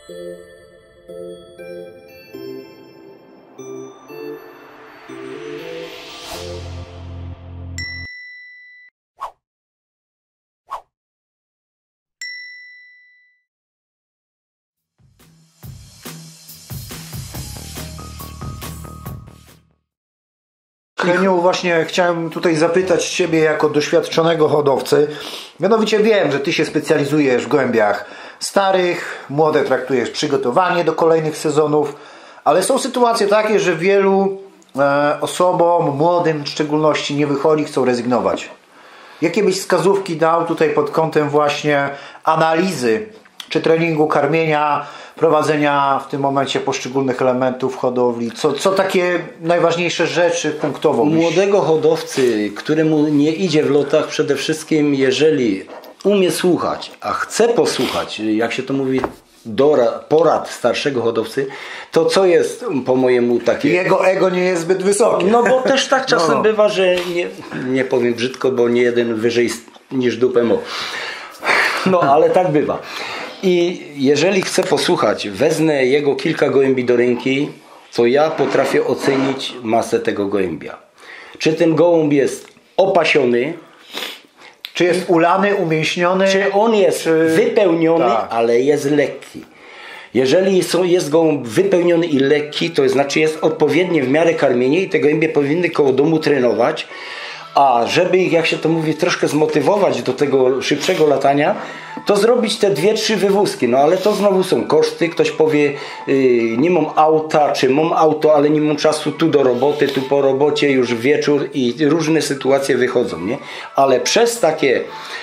Heniu, właśnie chciałem tutaj zapytać Ciebie jako doświadczonego hodowcy. Mianowicie wiem, że Ty się specjalizujesz w gołębiach starych, młode traktujesz przygotowanie do kolejnych sezonów, ale są sytuacje takie, że wielu osobom, młodym w szczególności, nie wychodzi, chcą rezygnować. Jakie byś wskazówki dał tutaj pod kątem właśnie analizy, czy treningu, karmienia, prowadzenia w tym momencie poszczególnych elementów hodowli? Co takie najważniejsze rzeczy punktowo? Młodego hodowcy, któremu nie idzie w lotach, przede wszystkim jeżeli umie słuchać, a chce posłuchać, jak się to mówi, porad starszego hodowcy, to co jest po mojemu takie... Jego ego nie jest zbyt wysokie. No bo też tak czasem bywa, że nie powiem brzydko, bo nie jeden wyżej niż dupę mo. No ale tak bywa. I jeżeli chcę posłuchać, wezmę jego kilka gołębi do ręki, to ja potrafię ocenić masę tego gołębia. Czy ten gołąb jest opasiony, czy jest ulany, umięśniony, czy on jest wypełniony, tak, ale jest lekki. Jeżeli jest gołąb wypełniony i lekki, to znaczy jest odpowiednie w miarę karmienie i te gołębie powinny koło domu trenować. A żeby ich, jak się to mówi, troszkę zmotywować do tego szybszego latania, to zrobić te 2-3 wywózki. No ale to znowu są koszty. Ktoś powie, nie mam auta, czy mam auto, ale nie mam czasu tu do roboty, tu po robocie, już wieczór i różne sytuacje wychodzą, nie? Ale przez takie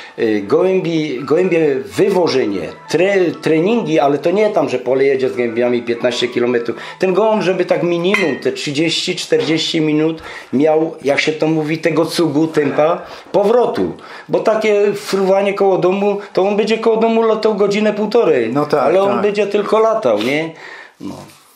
gołębie wywożenie, treningi, ale to nie tam, że pole jedzie z gołębiami 15 km. Ten gołąb, żeby tak minimum te 30-40 minut miał, jak się to mówi, tego cugu, tempa powrotu. Bo takie fruwanie koło domu, to on będzie koło domu latał godzinę, półtorej. No tak, ale on tak. będzie tylko latał, nie? No.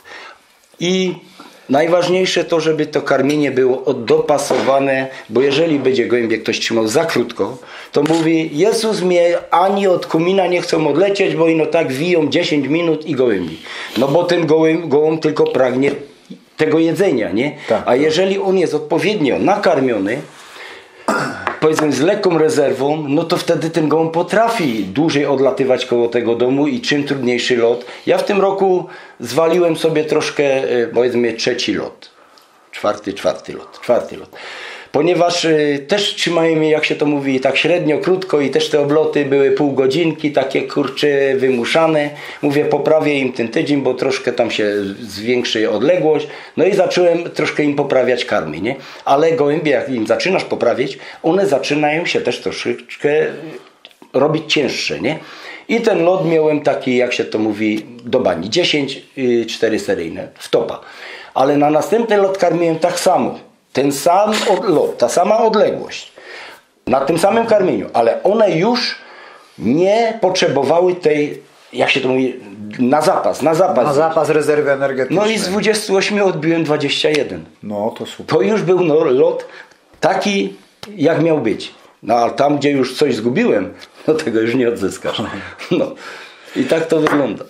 I najważniejsze to, żeby to karmienie było dopasowane, bo jeżeli będzie gołębie ktoś trzymał za krótko, to mówi, Jezus mnie ani od komina nie chcą odlecieć, bo ino tak wiją 10 minut i gołębi. No bo ten gołąb tylko pragnie tego jedzenia, nie? Tak, a jeżeli on jest odpowiednio nakarmiony, powiedzmy z lekką rezerwą, no to wtedy ten gołąb potrafi dłużej odlatywać koło tego domu i czym trudniejszy lot. Ja w tym roku zwaliłem sobie troszkę, powiedzmy, trzeci lot. Czwarty lot. Ponieważ też trzymają mnie, jak się to mówi, tak średnio, krótko i też te obloty były pół godzinki, takie kurcze wymuszane. Mówię, poprawię im ten tydzień, bo troszkę tam się zwiększy odległość. No i zacząłem troszkę im poprawiać karmy, nie? Ale gołębie, jak im zaczynasz poprawiać, one zaczynają się też troszeczkę robić cięższe, nie? I ten lot miałem taki, jak się to mówi, do bani. 10, 4 seryjne, w topa. Ale na następny lot karmiłem tak samo. Ten sam lot, ta sama odległość, na tym samym karmieniu, ale one już nie potrzebowały tej, jak się to mówi, na zapas rezerwy energetycznej. No i z 28 odbiłem 21. No to super. To już był lot taki, jak miał być. No a tam, gdzie już coś zgubiłem, no tego już nie odzyskasz. No i tak to wygląda.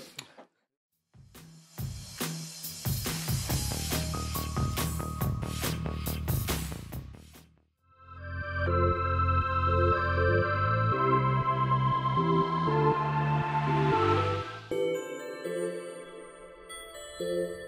Thank you.